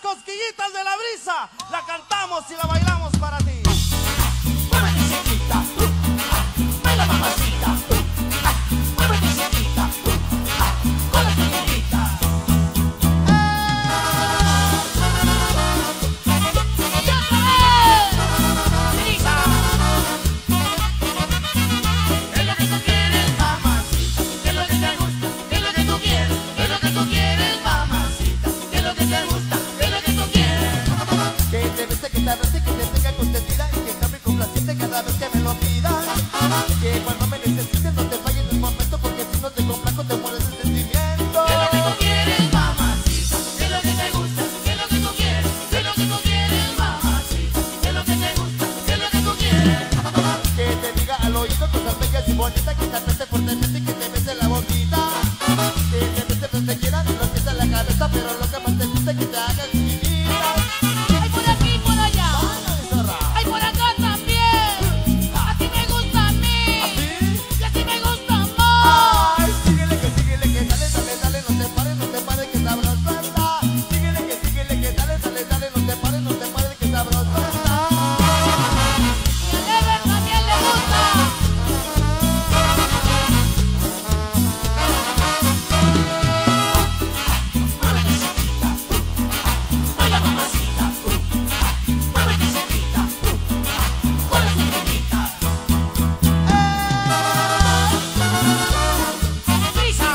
cosquillitas de la brisa, la cantamos y la bailamos para ti. Muévete chiquita, baila mamacita, muévete chiquita, con las chiquititas. Es lo que tú quieres, mamacita, es lo que te gusta, es lo que tú quieres, es lo que tú quieres, mamacita, es lo que te gusta, es lo que tú quieres. Que te bese, que te abrace, que te tenga consentida y que sea muy complaciente cada vez que me lo pidas. Que cuando me necesites no te falle en el momento, porque si no te complaco te mueres de sentimiento. Es lo que tú quieres, mamacita, es lo que te gusta, es lo que tú quieres, es lo que tú quieres, mamacita, es lo que te gusta, es lo que tú quieres. Que te diga al oído cosas bellas y bonitas, que te apriete fuertemente y que te bese la boquita. Que te bese donde quieras, no pies en la cabeza, pero lo que más te gusta es que te haga exquisita. Hay por aquí, por allá. Báilame, zorra. Hay por acá también. A ti me gusta a mí. ¿Así? Y a ti me gusta más. Ay, síguele, que dale, dale, dale, no te pares, que sabroso está. Síguele, que dale, dale, dale, no te pares, que sabroso está. Y a Lever también le gusta. Muévete chiquita, baila mamacita, muévete chiquita, con las chiquititas. Brisa.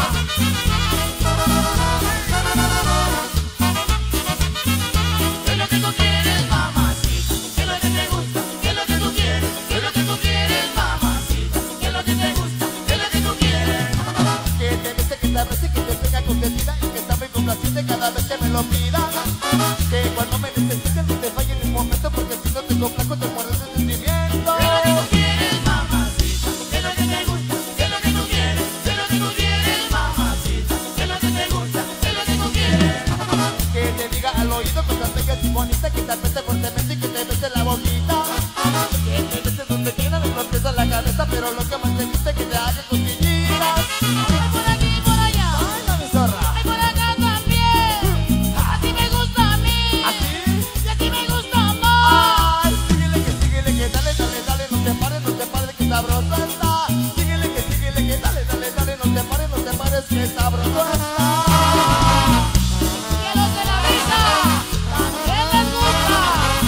Es lo que tú quieres, mamacita, es lo que te gusta, es lo que tú quieres, es lo que tú quieres, mamacita, es lo que te gusta, es lo que tú quieres. Que te bese, que te abrace, que te tenga consentida y que sea muy complaciente cada vez que me lo pidas. Que cuando me necesites no te falle en el momento, porque si no te complaco te mueres de sentimiento. Es lo que tú quieres, mamacita, es lo que te gusta, es lo que tú quieres, es lo que tú quieres, mamacita, es lo que te gusta, es lo que tú quieres. Que te diga al oído cosas bellas y bonitas, que te apriete fuertemente y que te bese la boquita. Que te bese donde quieras, no pies en la cabeza, pero lo que más te gusta es que te haga cosquillitas. Hay por aquí, por allá. Báilame, zorra. Hay por acá también. A ti me gusta a mí. ¿Así? Y a ti me gusta más. Ay, síguele, que dale, dale, dale, no te pares, que sabroso está. Síguele, que dale, dale, dale, no te pares, que sabroso está. Y a los de la brisa también les gusta.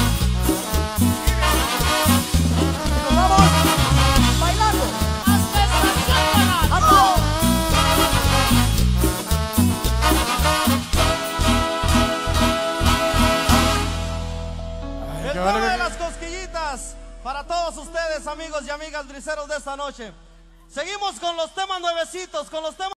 Y nos vamos bailando. Hasta estación Paraná. ¡Vamos! El tema de las cosquillitas para todos ustedes, amigos y amigas briseros de esta noche. Seguimos con los temas nuevecitos, con los temas